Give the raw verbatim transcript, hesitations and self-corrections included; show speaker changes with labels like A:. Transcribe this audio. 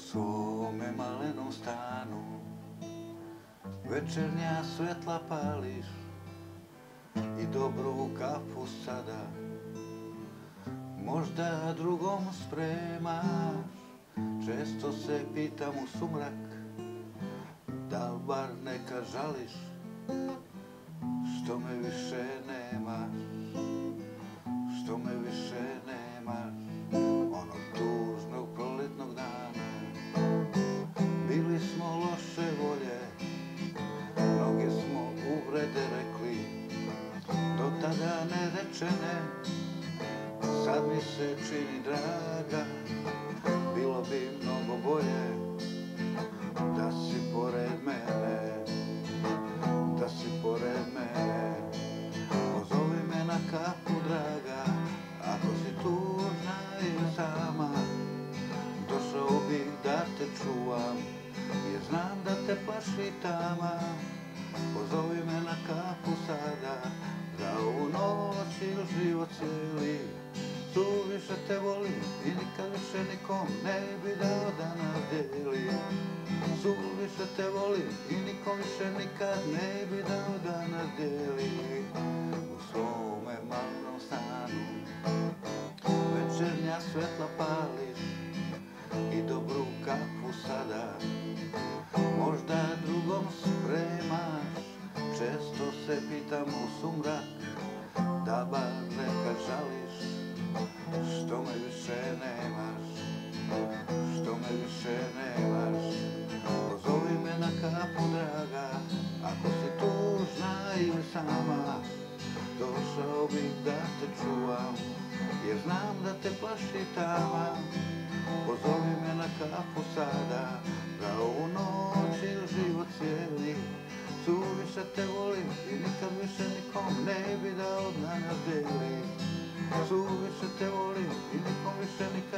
A: svome malenom stanu večernja svetla pališ i dobru kafu sada možda drugom spremaš. Često se pitam u sumrak da li bar neka žališ što me više nemaš, što me više nemaš. Onog tužnog proletnog dana bili smo loše volje, mnoge smo uvrede rekli, do tada nerečene. Sad mi se čini draga, bilo bi mnogo bolje da si pored mene, da si pored mene. Pozovi me na kafu draga, ako si tužna ili sama, došao bih da te čuvam, jer znam da te plaši tama. Pozovi me na kafu sada, za ovu noć ili život cijeli. Suviše te volim i nikad više nikom ne bi dao da nas dijeli. Suviše te volim i nikom više nikad ne bi dao da nas dijeli. U svome malom stanu večernja svetla pališ i dobru kafu sada možda drugom spremaš. Često se pitam u sumrak da bar nekad žališ što me više nemaš, što me više nemaš. Pozovi me na kafu draga, ako si tužna ili sama, došao bih da te čuvam, jer znam da te plaši tama. Pozovi me na kafu sada, za ovu noć ili život cijeli. Suviše te volim i nikad više nikom ne bi dao da nas dijeli. Suviše te volim i nikom više nikad